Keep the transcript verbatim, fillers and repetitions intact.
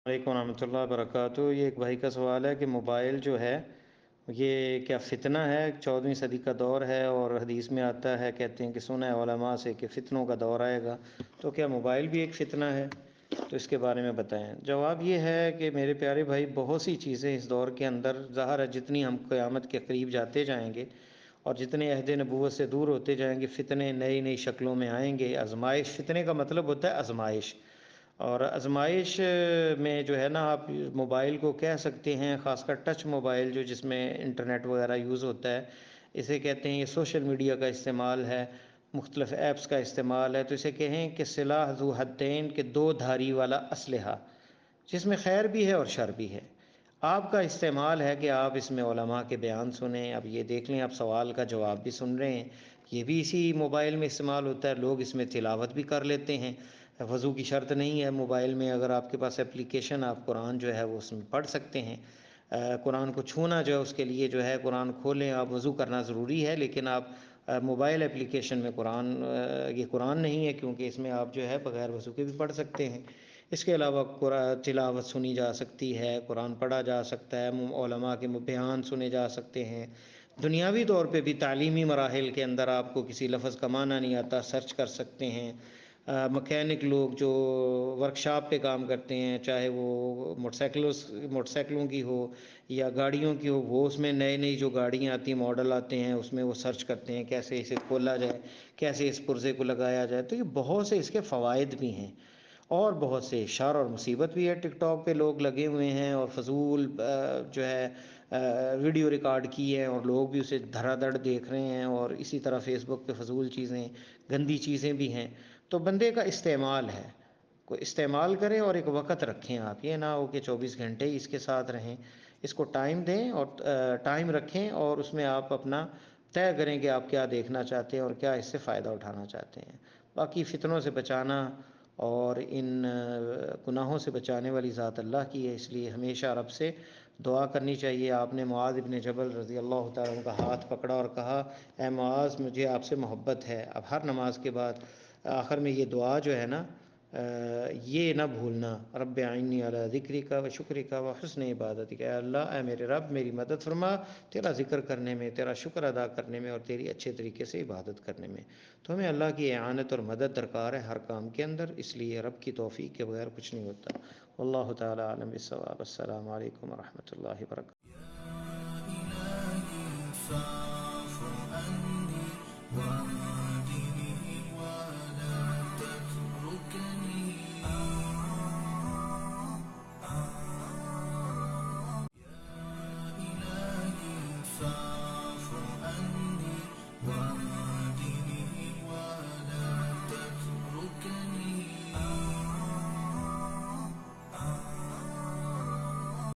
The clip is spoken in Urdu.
وعلیکم ورحمۃ اللہ وبرکاتہ۔ یہ ایک بھائی کا سوال ہے کہ موبائل جو ہے یہ کیا فتنہ ہے؟ چودھویں صدی کا دور ہے اور حدیث میں آتا ہے، کہتے ہیں کہ سنا ہے علماء سے کہ فتنوں کا دور آئے گا، تو کیا موبائل بھی ایک فتنہ ہے؟ تو اس کے بارے میں بتائیں۔ جواب یہ ہے کہ میرے پیارے بھائی، بہت سی چیزیں اس دور کے اندر ظاہر ہے، جتنی ہم قیامت کے قریب جاتے جائیں گے اور جتنے عہد نبوت سے دور ہوتے جائیں گے، فتنے نئی نئی شکلوں میں آئیں گے۔ آزمائش، فتنے کا مطلب ہوتا ہے آزمائش، اور آزمائش میں جو ہے نا، آپ موبائل کو کہہ سکتے ہیں، خاص کر ٹچ موبائل جو جس میں انٹرنیٹ وغیرہ یوز ہوتا ہے، اسے کہتے ہیں، یہ سوشل میڈیا کا استعمال ہے، مختلف ایپس کا استعمال ہے، تو اسے کہیں کہ سلاح ذو حدین، کے دو دھاری والا اسلحہ، جس میں خیر بھی ہے اور شر بھی ہے۔ آپ کا استعمال ہے کہ آپ اس میں علماء کے بیان سنیں۔ اب یہ دیکھ لیں، آپ سوال کا جواب بھی سن رہے ہیں، یہ بھی اسی موبائل میں استعمال ہوتا ہے، لوگ اس میں تلاوت بھی کر لیتے ہیں۔ وضو کی شرط نہیں ہے موبائل میں، اگر آپ کے پاس اپلیکیشن، آپ قرآن جو ہے وہ اس میں پڑھ سکتے ہیں۔ قرآن کو چھونا جو ہے اس کے لیے جو ہے، قرآن کھولیں، آپ وضو کرنا ضروری ہے، لیکن آپ موبائل اپلیکیشن میں قرآن، یہ قرآن نہیں ہے کیونکہ اس میں آپ جو ہے بغیر وضو کے بھی پڑھ سکتے ہیں۔ اس کے علاوہ قرآن تلاوت سنی جا سکتی ہے، قرآن پڑھا جا سکتا ہے، علماء کے بیان سنے جا سکتے ہیں۔ دنیاوی طور پہ بھی تعلیمی مراحل کے اندر آپ کو کسی لفظ کا معنی نہیں آتا، سرچ کر سکتے ہیں۔ مکینک لوگ جو ورکشاپ پہ کام کرتے ہیں، چاہے وہ موٹر سائیکلوں موٹر سائیکلوں کی ہو یا گاڑیوں کی ہو، وہ اس میں نئے نئی جو گاڑیاں آتی ہیں، ماڈل آتے ہیں، اس میں وہ سرچ کرتے ہیں کیسے اسے کھولا جائے، کیسے اس پرزے کو لگایا جائے۔ تو یہ بہت سے اس کے فوائد بھی ہیں اور بہت سے شر اور مصیبت بھی ہے۔ ٹک ٹاک پہ لوگ لگے ہوئے ہیں اور فضول جو ہے ویڈیو ریکارڈ کی ہے، اور لوگ بھی اسے دھڑا دھڑ دیکھ رہے ہیں، اور اسی طرح فیس بک پہ فضول چیزیں، گندی چیزیں بھی ہیں۔ تو بندے کا استعمال ہے، کوئی استعمال کریں اور ایک وقت رکھیں، آپ یہ نہ ہو کہ چوبیس گھنٹے ہی اس کے ساتھ رہیں۔ اس کو ٹائم دیں اور ٹائم رکھیں، اور اس میں آپ اپنا طے کریں کہ آپ کیا دیکھنا چاہتے ہیں اور کیا اس سے فائدہ اٹھانا چاہتے ہیں۔ باقی فتنوں سے بچانا اور ان گناہوں سے بچانے والی ذات اللہ کی ہے، اس لیے ہمیشہ رب سے دعا کرنی چاہیے۔ آپ نے معاذ ابن جبل رضی اللہ تعالیٰ عنہ کا ہاتھ پکڑا اور کہا، اے معاذ، مجھے آپ سے محبت ہے۔ اب ہر نماز کے بعد آخر میں یہ دعا جو ہے نا، یہ نہ بھولنا، رب اعنی علی ذکرک و شکرک و حسن عبادتک، اے اللہ، اے میرے رب، میری مدد فرما تیرا ذکر کرنے میں، تیرا شکر ادا کرنے میں، اور تیری اچھے طریقے سے عبادت کرنے میں۔ تو ہمیں اللہ کی اعانت اور مدد درکار ہے ہر کام کے اندر، اس لیے رب کی توفیق کے بغیر کچھ نہیں ہوتا۔ واللہ تعالی عالم بالصواب۔ السلام علیکم ورحمۃ اللہ وبرکاتہ۔